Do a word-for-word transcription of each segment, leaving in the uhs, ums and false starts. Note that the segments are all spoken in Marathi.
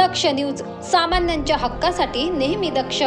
दक्ष न्यूज, सामान्यांच्या हक्कासाठी नेहमी दक्ष।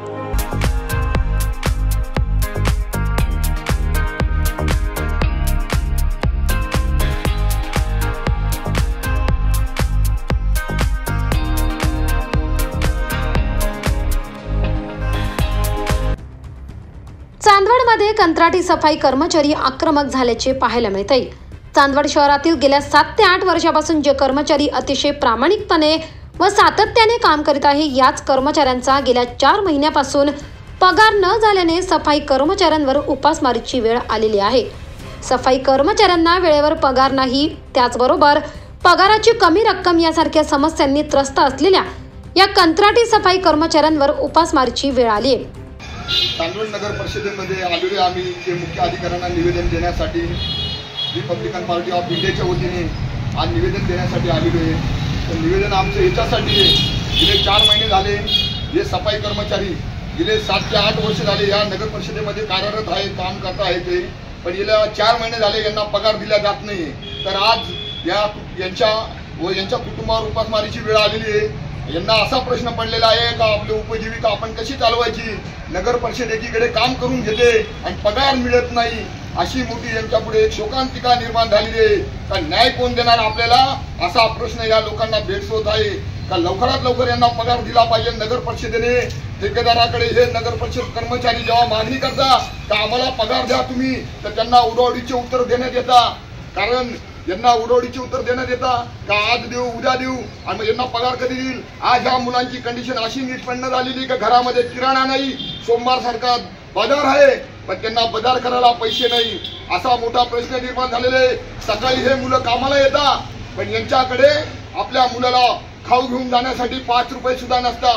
चांदवडमध्ये कंत्राटी सफाई कर्मचारी आक्रमक झाल्याचे पाहायला मिळते। चांदवड शहरातील गेल्या सात ते आठ वर्षापासून जे कर्मचारी अतिशय प्रामाणिकपणे व सातत्याने काम करीत आहे, याच कर्मचाऱ्यांचा गेल्या चार महिन्यापासून पगार न झाल्याने सफाई कर्मचाऱ्यांवर उपासमारीची वेळ आलेली आहे। सफाई कर्मचाऱ्यांना वेळेवर पगार नाही, त्याचबरोबर पगाराची कमी रक्कम यासारख्या समस्यांनी त्रस्त असलेल्या या कंत्राटी सफाई कर्मचाऱ्यांवर उपासमारीची वेळ आली आहे। चांदवड नगर परिषदेमध्ये आलेलो आम्ही जे मुख्य अधिकाऱ्यांना निवेदन देण्यासाठी रिपब्लिकन पार्टी ऑफ इंडियाच्या वतीने आज निवेदन देण्यासाठी आलेलो आहे। तर निवेदन आमचं याच्यासाठी आहे, गेले चार महिने झाले हे सफाई कर्मचारी गेले सात ते आठ वर्ष झाले या नगर परिषदेमध्ये कार्यरत आहे, काम करत आहे ते, पण गेल्या चार महिने झाले यांना पगार दिला जात नाही। तर आज या यांच्या व यांच्या कुटुंबावर उपासमारीची वेळ आलेली आहे। यांना असा प्रश्न पडलेला आहे का आपली उपजीविका आपण कशी चालवायची, नगर परिषद एकीकडे काम करून घेते आणि पगार मिळत नाही, अशी मोठी यांच्या पुढे एक शोकांतिका निर्माण झालेली आहे। का न्याय कोण देणार आपल्याला, असा प्रश्न या लोकांना भेडसावत आहे। का लवकरात लवकर यांना पगार दिला पाहिजे। नगर परिषदेने ठेकेदाराकडे हे नगर परिषद कर्मचारी जेव्हा मागणी करता का आम्हाला पगार द्या तुम्ही, तर त्यांना उडवडीचे उत्तर देण्यात येता। कारण यांना उडवडीचे उत्तर देण्यात येता का आज देऊ उद्या देऊ आणि यांना पगार कधी देईल। आज ह्या मुलांची कंडिशन अशी नीटपणे झालेली का घरामध्ये किराणा नाही, सोमवार सारखा बाजार आहे पण त्यांना बाजार करायला पैसे नाही, असा मोठा प्रश्न निर्माण झालेला आहे। सकाळी हे मुलं कामाला येतात पण यांच्याकडे आपल्या मुलाला खाऊ घेऊन जाण्यासाठी पाच रुपये सुद्धा नसता।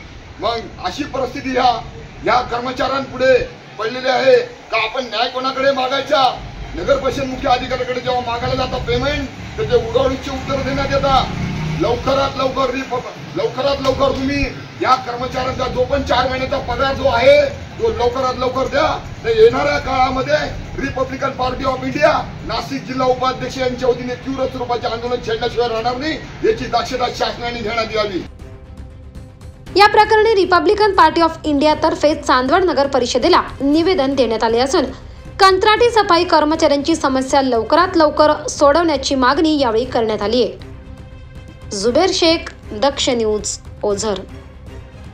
मग अशी परिस्थिती ह्या या कर्मचाऱ्यांपुढे पडलेली आहे का आपण न्याय कोणाकडे मागायचा। नगर परिषद मुख्य अधिकाऱ्याकडे जेव्हा मागायला जाता पेमेंट तर ते उडवडीचे उत्तर देण्यात येतात। लवकरात लवकर लवकरात लवकर तुम्ही या कर्मचाऱ्यांचा जो पण चार महिन्याचा पगार जो आहे तो लवकरात लवकर द्या। तर येणाऱ्या काळामध्ये republican party of India Nashik जिल्हा उपाध्यक्ष यांच्या वतीने तीव्र स्वरूपाचे आंदोलन छेडण्याशिवाय राहणार नाही, याची दक्षता शासनाने घेण्यात यावी। या प्रकरणी रिपब्लिकन पार्टी ऑफ इंडिया तर्फे चांदवड नगर परिषदेला निवेदन देण्यात आले असून कंत्राटी सफाई कर्मचाऱ्यांची समस्या लवकरात लवकर सोडवण्याची मागणी यावेळी करण्यात आली आहे। जुबेर शेख, दक्ष न्यूज, ओझर।